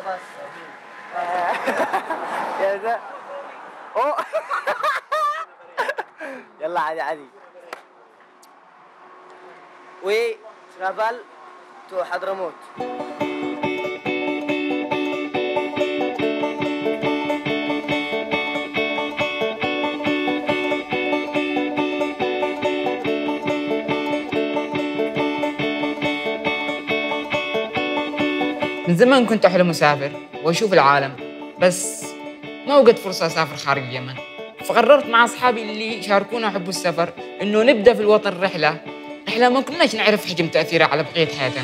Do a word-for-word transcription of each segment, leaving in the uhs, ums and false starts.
يا ده اوه يلا عادي عادي. وي ترافل تو حضرموت. من زمان كنت أحلم أسافر وأشوف العالم، بس ما وجدت فرصة أسافر خارج اليمن، فقررت مع أصحابي اللي يشاركونا ويحبوا السفر إنه نبدأ في الوطن رحلة رحلة ما كناش نعرف حجم تأثيرها على بقية حياتنا.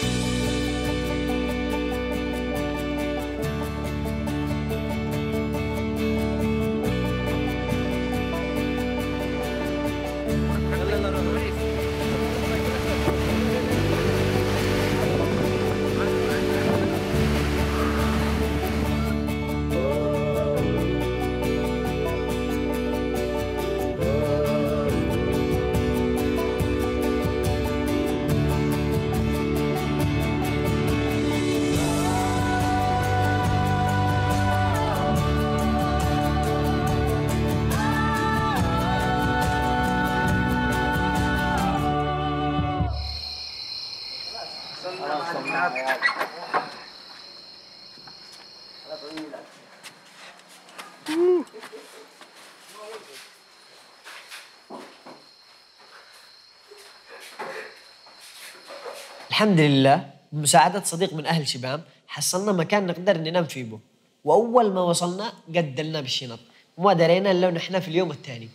الحمد لله بمساعدة صديق من أهل شبام حصلنا مكان نقدر ننام فيه به، وأول ما وصلنا قدلنا بالشنط وما درينا إلا نحن في اليوم الثاني.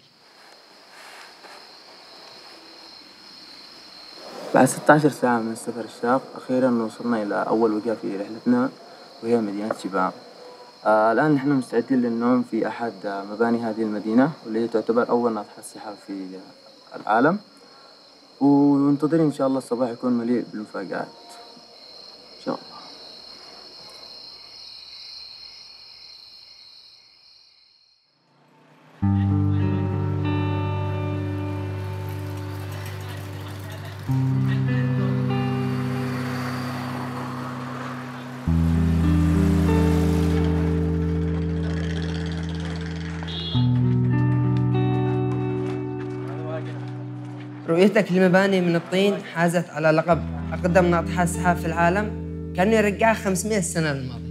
بعد ستة عشر ساعة من السفر الشاق أخيراً وصلنا إلى أول وجهة في رحلتنا وهي مدينة شبام. آه الآن نحن مستعدين للنوم في أحد مباني هذه المدينة والتي تعتبر أول ناطحة سحاب في العالم، ومنتظرين إن شاء الله الصباح يكون مليء بالمفاجآت إن شاء الله. رؤيتك لمباني من الطين حازت على لقب أقدم ناطحات سحاب في العالم كأنه يرجعها خمسمئة سنة للماضي.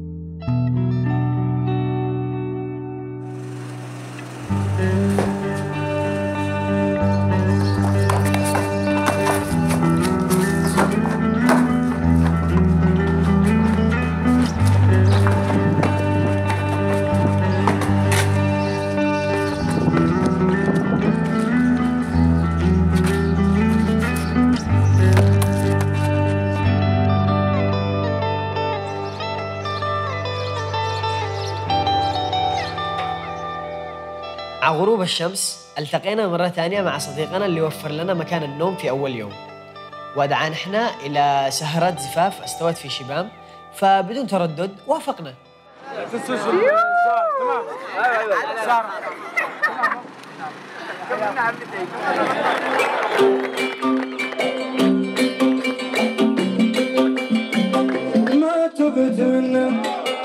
مع غروب الشمس التقينا مرة ثانية مع صديقنا اللي وفر لنا مكان النوم في أول يوم، ودعانا احنا إلى سهرات زفاف استوت في شبام، فبدون تردد وافقنا. ما تبت منه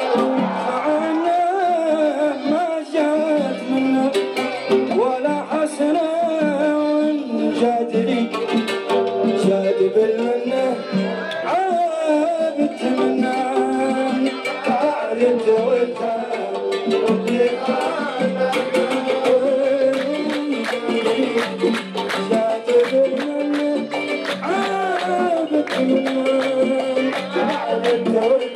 ولا حسنة وجادلي جاد بالمنة عابت منه تعالت جاد بالمنة عابت منه تعالت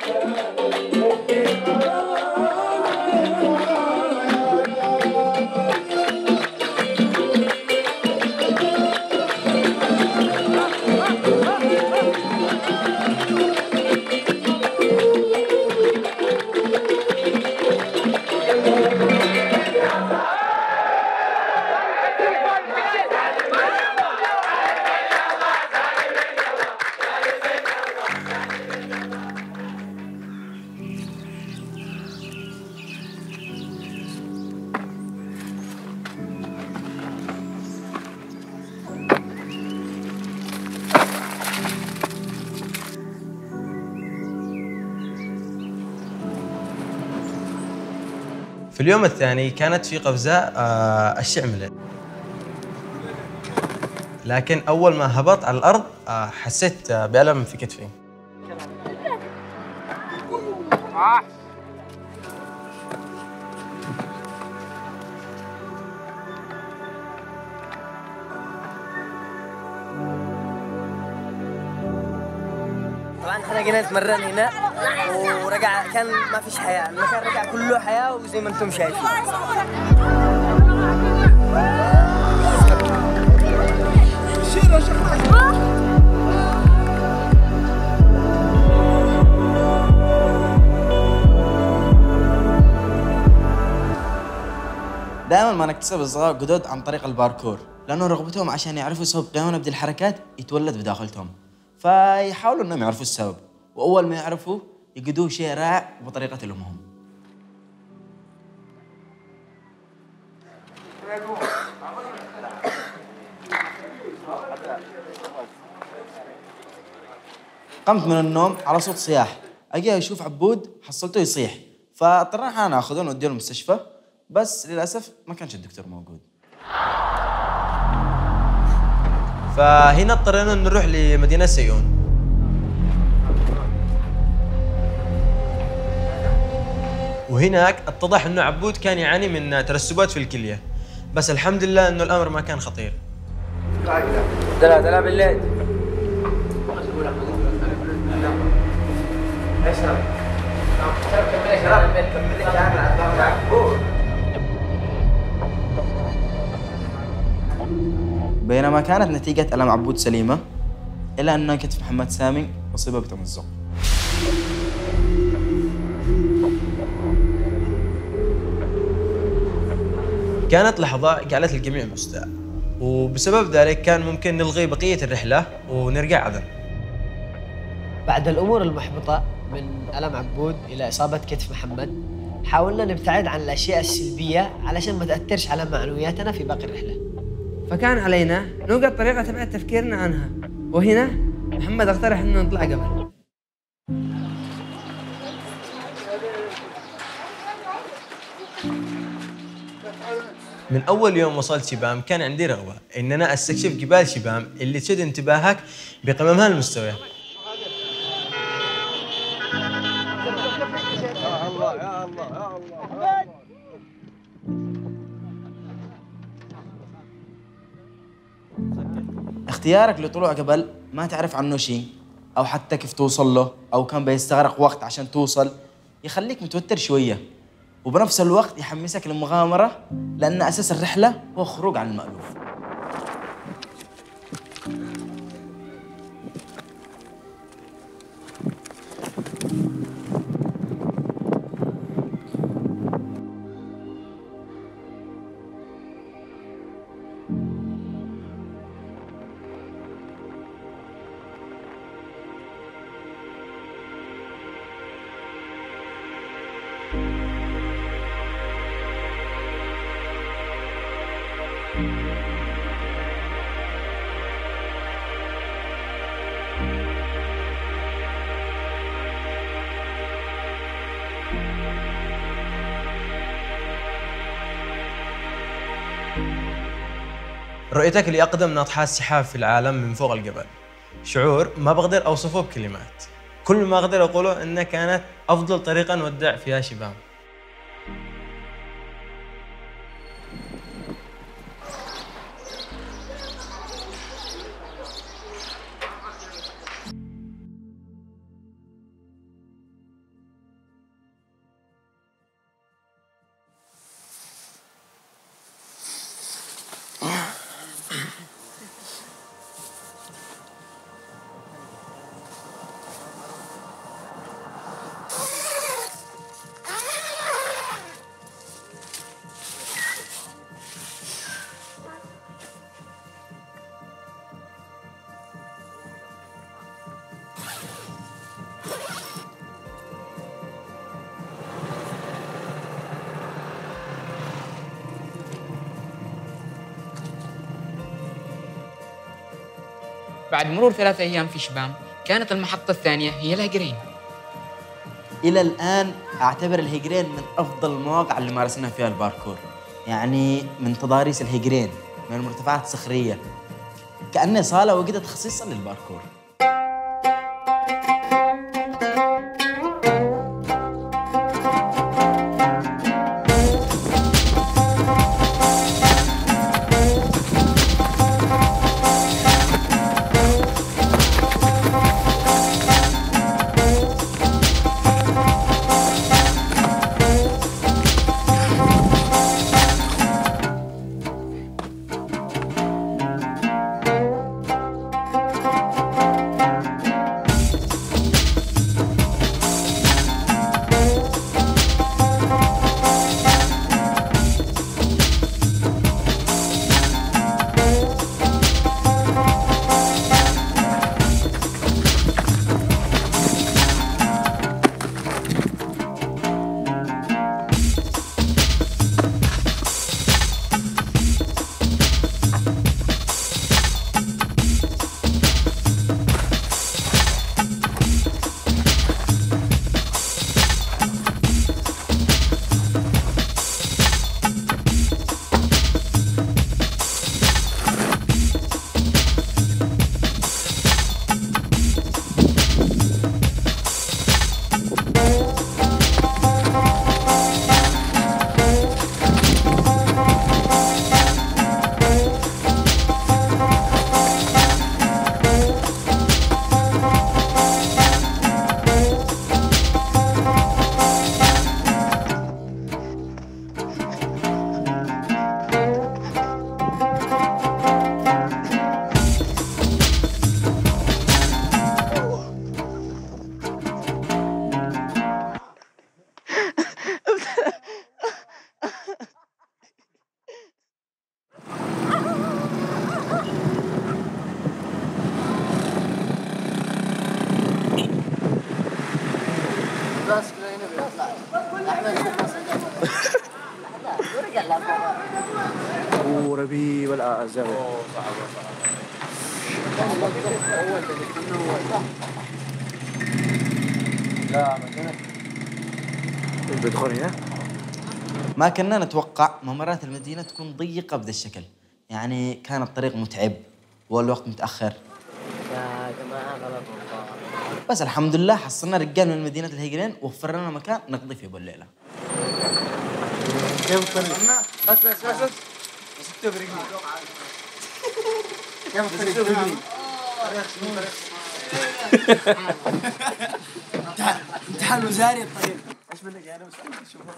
في اليوم الثاني كانت في قفزة آه الشعملة، لكن أول ما هبط على الأرض آه حسيت آه بألم في كتفي. طبعا احنا جينا نتمرن هنا ورجع كان ما فيش حياه، المكان رجع كله حياه وزي ما انتم شايفين. دائما ما نكتسب الصغار جدد عن طريق الباركور، لانه رغبتهم عشان يعرفوا سبب قيامنا بدي الحركات يتولد بداخلهم، فيحاولوا انهم يعرفوا السبب، واول ما يعرفوا يقدوه شيء رائع بطريقه لهم. قمت من النوم على صوت صياح، اجي اشوف عبود حصلته يصيح، فاضطرينا احنا ناخذه ونوديه المستشفى، بس للاسف ما كانش الدكتور موجود. فهنا اضطرينا نروح لمدينة سيئون. وهناك اتضح انه عبود كان يعاني من ترسبات في الكلية، بس الحمد لله انه الامر ما كان خطير. دلا دلا بالليل. بينما كانت نتيجة ألم عبود سليمة، إلا أن كتف محمد سامي أصيب بتمزق. كانت لحظة جعلت الجميع مستاء، وبسبب ذلك كان ممكن نلغي بقية الرحلة ونرجع عدن. بعد الأمور المحبطة من ألم عبود إلى إصابة كتف محمد، حاولنا نبتعد عن الأشياء السلبية علشان ما تأثرش على معنوياتنا في باقي الرحلة. فكان علينا نوجد طريقة تبعد تفكيرنا عنها، وهنا محمد اقترح انه نطلع جبل. من أول يوم وصلت شبام كان عندي رغبة إن أنا أستكشف جبال شبام اللي تشد انتباهك بقممها المستوية. اختيارك لطلوع جبل ما تعرف عنه شيء، أو حتى كيف توصل له، أو كان بيستغرق وقت عشان توصل، يخليك متوتر شوية، وبنفس الوقت يحمسك للمغامرة، لأن أساس الرحلة هو خروج عن المألوف. رؤيتك لأقدم ناطحات سحاب في العالم من فوق الجبل، شعور ما بقدر أوصفه بكلمات. كل ما أقدر أقوله إنها كانت أفضل طريقة نودع فيها شبام. بعد مرور ثلاثة أيام في شبام كانت المحطة الثانية هي الهجرين. إلى الآن أعتبر الهيجرين من أفضل المواقع اللي مارسنا فيها الباركور. يعني من تضاريس الهيجرين، من المرتفعات الصخرية، كأنها صالة وجدت خصيصاً للباركور. وربي ولا زاوية. لا ما كانت بدخل هنا. ما كنا نتوقع ممرات المدينة تكون ضيقة بهذا الشكل، يعني كان الطريق متعب والوقت متأخر. يا جماعة غلط والله. بس الحمد لله حصلنا رجال من مدينة الهيجرين ووفر لنا مكان نقضي فيه بالليلة. كيف الطريق؟ بس بس بس بس اكتب رجلي. كيف الطريق؟ امتحان وزاري الطريق. ايش منك يعني بس شوفها.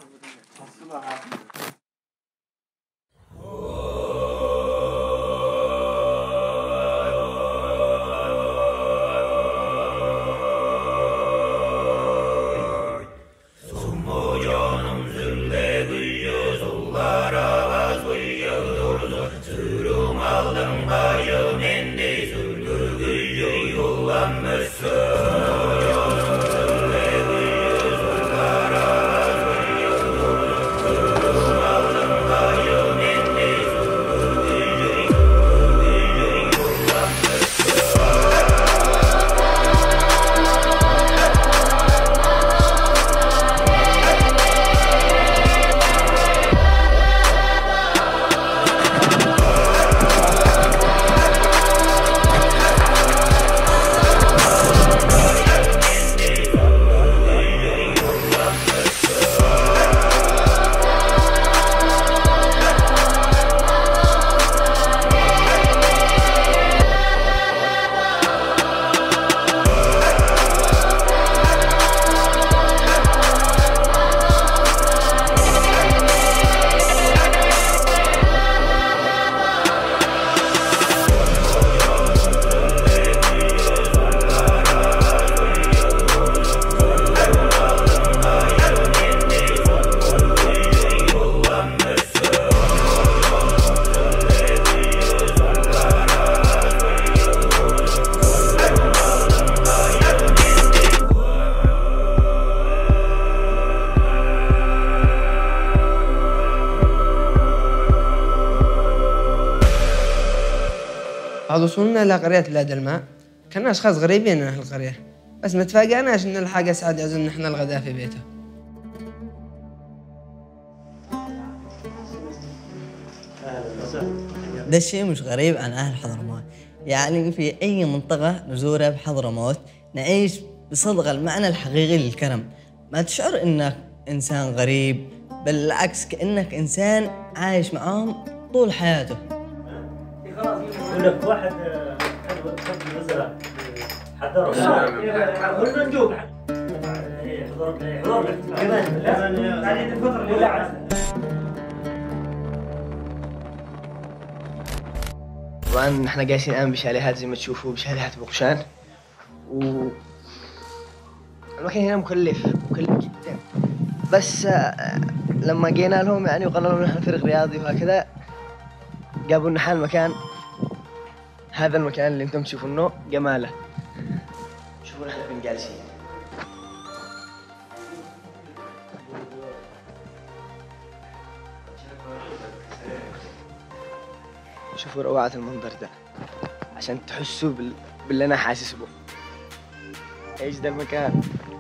بعد وصولنا إلى قرية بلاد الماء كنا أشخاص غريبين من أهل القرية، بس ما تفاجأناش إنه الحق أسعد يعزمنا إحنا الغداء في بيته. ده الشيء مش غريب عن أهل حضرموت، يعني في أي منطقة نزورها بحضرموت نعيش بصدق المعنى الحقيقي للكرم. ما تشعر إنك إنسان غريب، بالعكس كأنك إنسان عايش معاهم طول حياته. يقول لك واحد خد الوزراء حضروا قلنا نجوب حضور حضور كمان لا بعدين الفترة اللي لا. طبعا نحن جالسين الآن بشاليهات زي ما تشوفوا، بشاليهات بقشان، و المكان هنا مكلف مكلف جدا، بس لما جينا لهم يعني وقالوا لهم نحن فريق رياضي وهكذا جابوا لنا حال مكان، هذا المكان اللي انتم تشوفونه جماله. شوفوا نحن فين جالسين، شوفوا روعة المنظر ده عشان تحسوا بال... باللي انا حاسس به. ايش ده المكان؟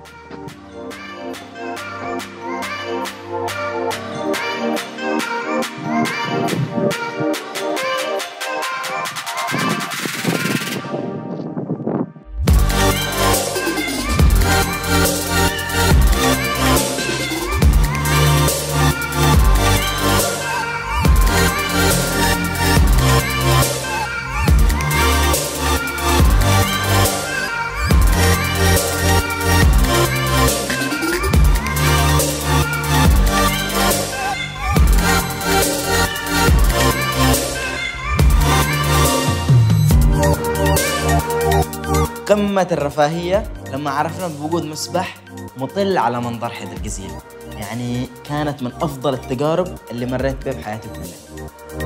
قمة الرفاهية لما عرفنا بوجود مسبح مطل على منظر حيدر قزيل، يعني كانت من أفضل التجارب اللي مريت بها بحياتي كلها.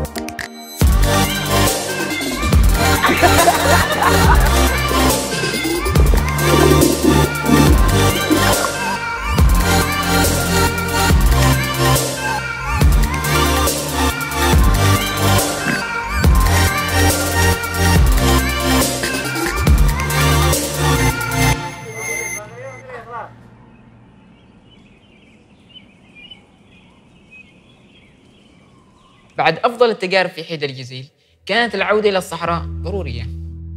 بعد أفضل التجارب في حيدر الجزيل كانت العودة إلى الصحراء ضرورية.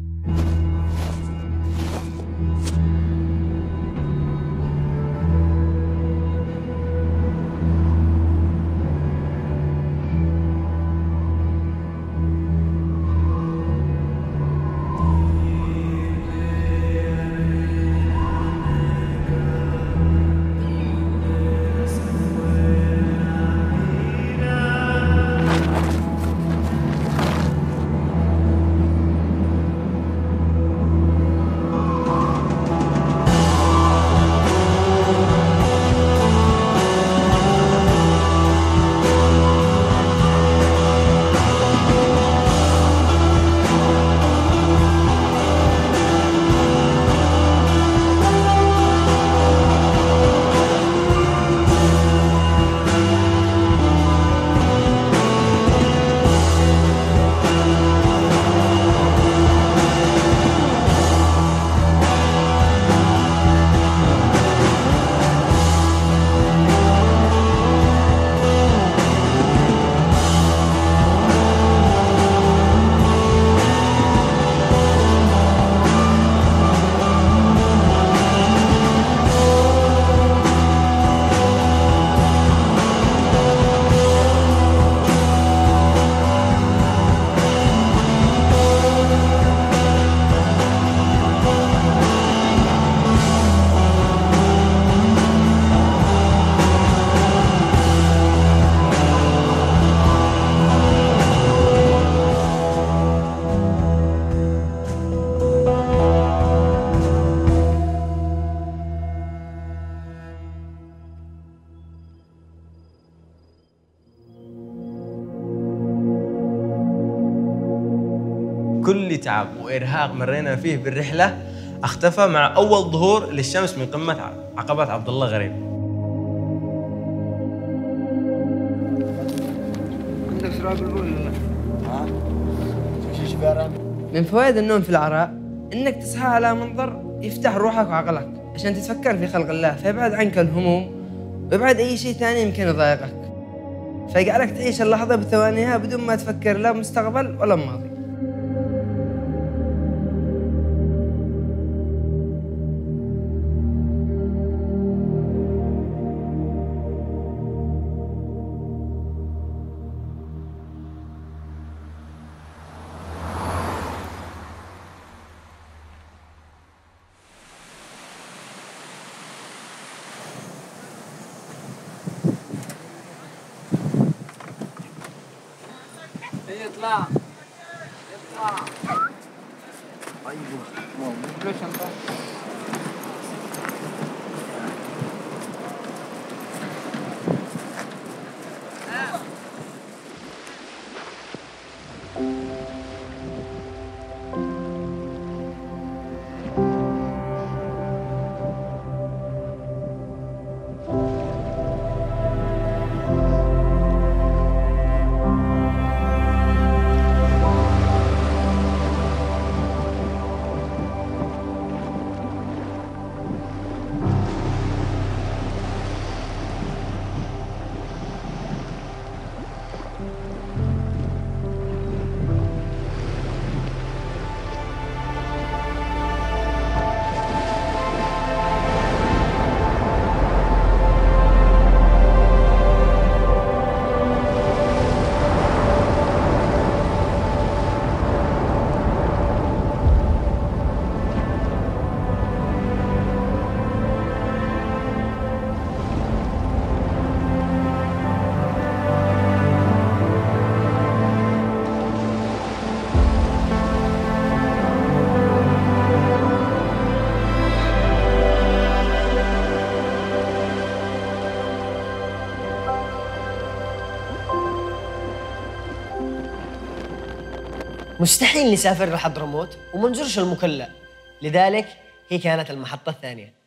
كل تعب وإرهاق مرينا فيه بالرحلة اختفى مع أول ظهور للشمس من قمة عقبة عبد الله غريب. عندك شراب البول ولا ها؟ من فوائد النوم في العراء إنك تصحى على منظر يفتح روحك وعقلك عشان تتفكر في خلق الله، فيبعد عنك الهموم ويبعد أي شيء ثاني يمكن يضايقك، فيجعلك تعيش اللحظة بثوانيها بدون ما تفكر لا مستقبل ولا ماضي. يطلع يطلع ايوه ليش انت مستحيل نسافر لحضرموت وما نزورش المكلا، لذلك هي كانت المحطة الثانية.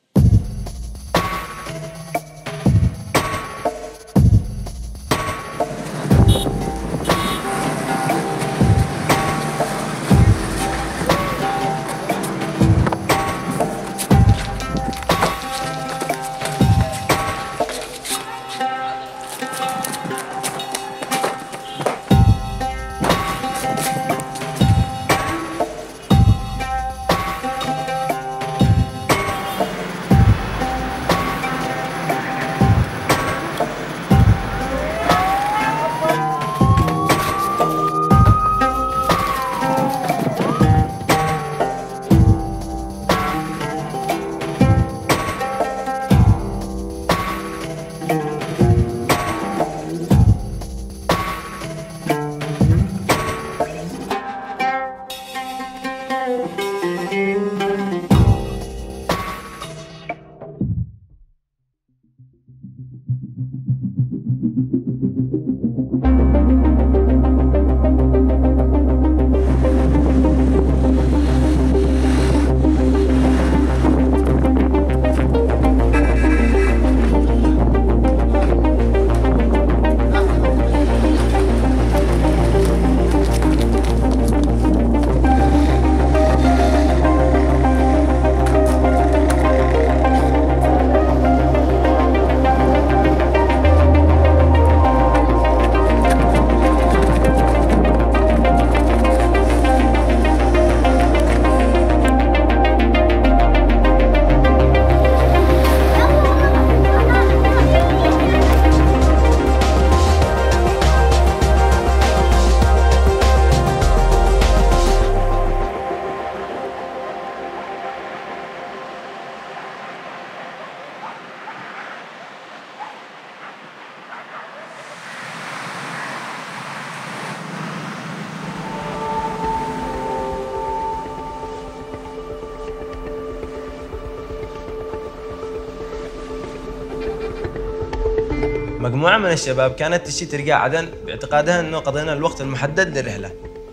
مجموعة من الشباب كانت تشي ترجع عدن باعتقادها انه قضينا الوقت المحدد للرحلة،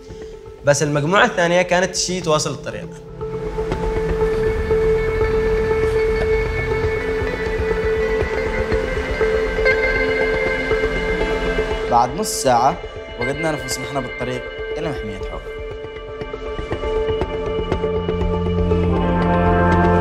بس المجموعة الثانية كانت تشي تواصل الطريق. بعد نص ساعة وجدنا نفسنا بالطريق إلى محمية حوف.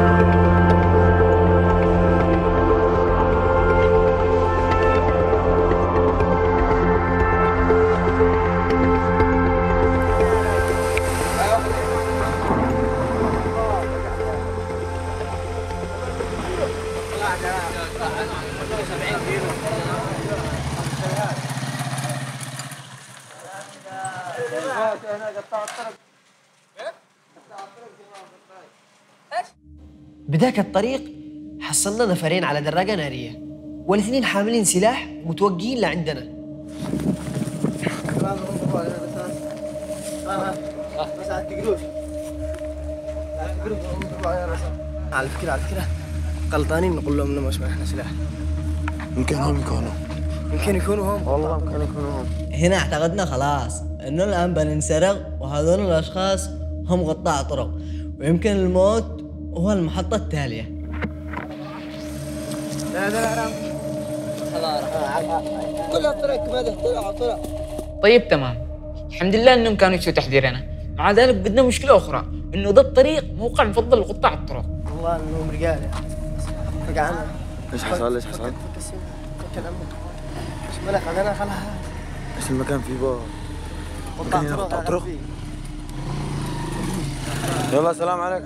بذاك الطريق حصلنا نفرين على دراجة نارية، والاثنين حاملين سلاح ومتوجهين لعندنا. بس على التقروش على فكرة على فكرة غلطانين نقول لهم انه مش معنا سلاح. يمكن هم يكونوا يمكن يكونوا هم، والله يمكن يكونوا هم. هنا اعتقدنا خلاص انه الان بننسرق، وهذول الاشخاص هم قطاع طرق، ويمكن الموت هو المحطة التالية. لا لا لا كل الطرق كذا طلع طلع. طيب تمام، الحمد لله انهم كانوا يشوفوا تحذيرنا. مع ذلك بدنا مشكله اخرى، انه ده الطريق موقع مفضل لقطاع الطرق. والله انهم رجال فقعنا. ايش حصل؟ ايش حصل؟ ايش ملك علينا خلاص. ايش المكان فيه بو؟ قطاع طرق. يلا السلام عليكم.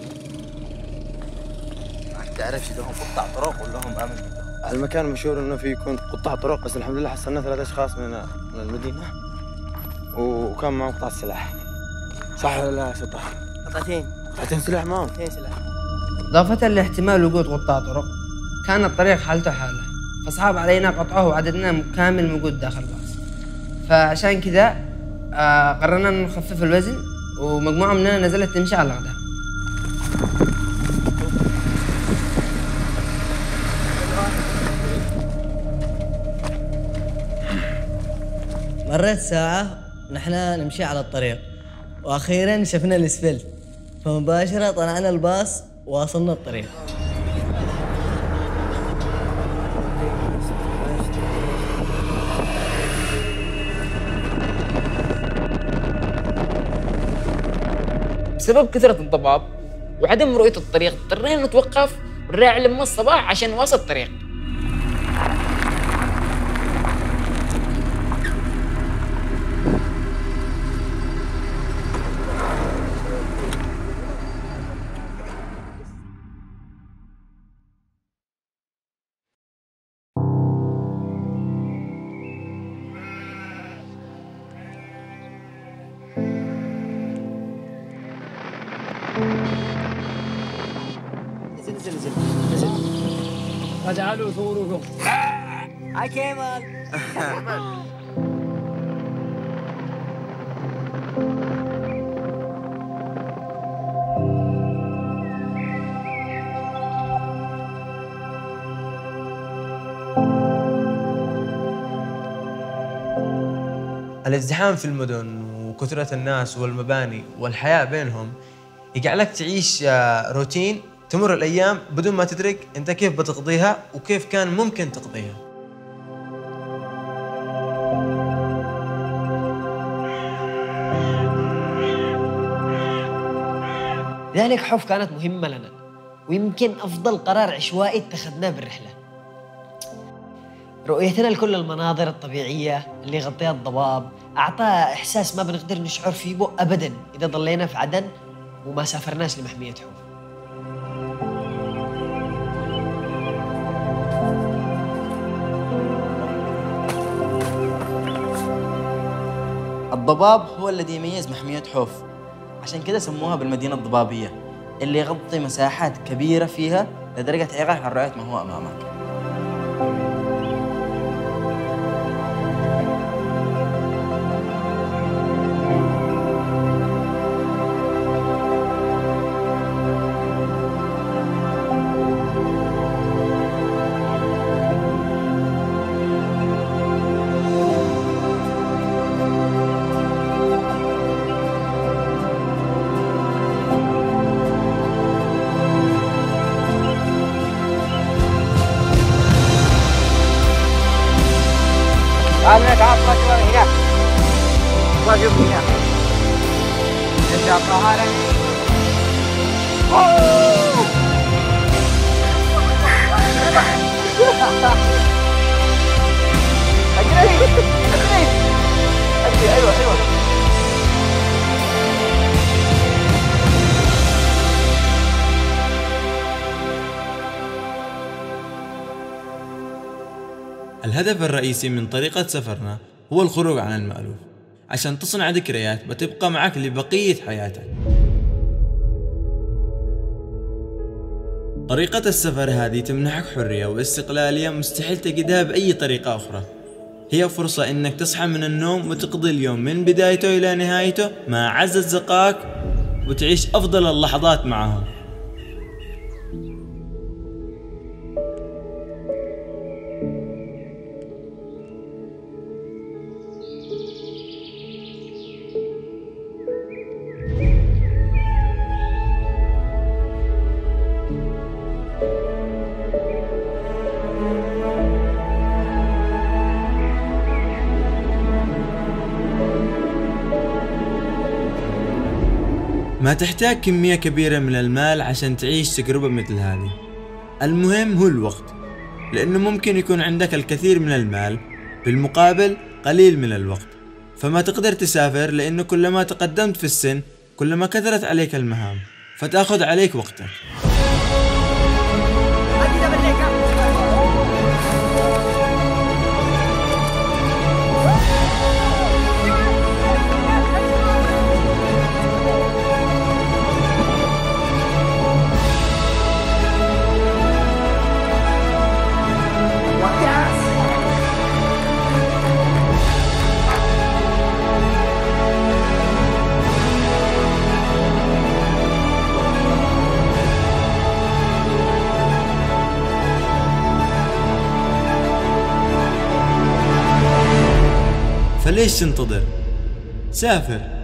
تعرفش اذا هم قطاع طرق ولا هم امن جدا؟ المكان مشهور انه فيه يكون قطاع طرق، بس الحمد لله حصلنا ثلاث اشخاص من من المدينه وكان معهم قطع السلاح. صح ولا لا يا سطح؟ قطعتين قطعتين سلاح معهم؟ قطعتين سلاح. إضافة لاحتمال وجود قطاع طرق، كان الطريق حالته حالة، فصعب علينا قطعه وعددنا كامل موجود داخل الباص. فعشان كذا آه قررنا أن نخفف الوزن، ومجموعة مننا نزلت تمشي على الغداء. مرت ساعة ونحن نمشي على الطريق، وأخيراً شفنا الإسفلت، فمباشرة طلعنا الباص وواصلنا الطريق. بسبب كثرة الضباب وعدم رؤية الطريق اضطرينا نتوقف ونراعي لما الصباح عشان نواصل الطريق. نزل نزل نزل نزل. اجعلوا ثوركم. هاي كيمال. الازدحام في المدن وكثرة الناس والمباني والحياة بينهم يجعلك تعيش روتين، تمر الأيام بدون ما تدرك أنت كيف بتقضيها وكيف كان ممكن تقضيها. لذلك حوف كانت مهمة لنا، ويمكن أفضل قرار عشوائي اتخذناه بالرحلة. رؤيتنا لكل المناظر الطبيعية اللي غطيها الضباب أعطى إحساس ما بنقدر نشعر فيه بو أبداً إذا ضلينا في عدن وما سافرناش لمحمية حوف. الضباب هو الذي يميز محمية حوف، عشان كده سموها بالمدينة الضبابية، اللي يغطي مساحات كبيرة فيها لدرجة إغاثة عن رؤية ما هو أمامك. تعال هنا، تعال ما تشوف هنا، ما تشوف هنا. انت ظهرك. اجري اجري اجري. ايوه ايوه. الهدف الرئيسي من طريقة سفرنا هو الخروج عن المألوف، عشان تصنع ذكريات بتبقى معك لبقية حياتك. طريقة السفر هذه تمنحك حرية واستقلالية مستحيل تجدها بأي طريقة أخرى. هي فرصة إنك تصحى من النوم وتقضي اليوم من بدايته إلى نهايته مع أعز أصدقائك وتعيش أفضل اللحظات معهم. ما تحتاج كمية كبيرة من المال عشان تعيش تجربة مثل هذه. المهم هو الوقت، لأنه ممكن يكون عندك الكثير من المال بالمقابل قليل من الوقت، فما تقدر تسافر لأنه كلما تقدمت في السن كلما كثرت عليك المهام فتأخذ عليك وقتك. فليش تنتظر؟ سافر.